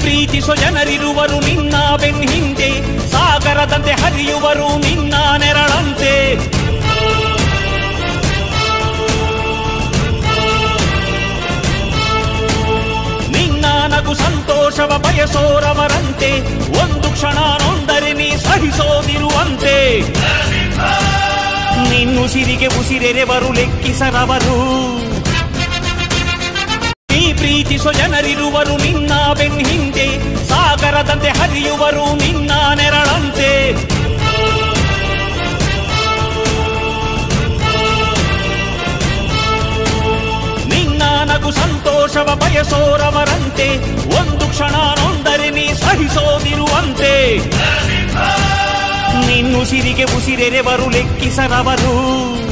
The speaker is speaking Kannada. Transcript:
ಪ್ರೀತಿಸೋ ಜನರಿರುವರು ನಿನ್ನ ಬೆನ್ ಹಿಂದೆ, ಸಾಗರದಂತೆ ಹರಿಯುವರು ನಿನ್ನ ನೆರಳಂತೆ. ನಿನ್ನ ನಗು ಸಂತೋಷವ ಬಯಸೋರವರಂತೆ, ಒಂದು ಕ್ಷಣ ನೊಂದರೆ ನೀ ಸಹಿಸೋದಿರುವಂತೆ. ನಿನ್ನುಸಿರಿಗೆ ಉಸಿರೆರೆವರು ಲೆಕ್ಕಿಸರವರು. ನೀ ಪ್ರೀತಿಸೋ ಜನರಿರುವರು ನಿನ್ನ ಬೆನ್ ಹಿಂದೆ, ಸಾಗರದಂತೆ ಹರಿಯುವರು ನಿನ್ನ ನೆರಳಂತೆ. ನಿನ್ನ ನಗು ಸಂತೋಷವ ಬಯಸೋರವರಂತೆ, ಒಂದು ಕ್ಷಣ ನೊಂದರೆ ನೀ ಸಹಿಸೋದಿರುವಂತೆ. ನಿನ್ನುಸಿರಿಗೆ ಉಸಿರೆರೆವರು ಲೆಕ್ಕಿಸರವರು.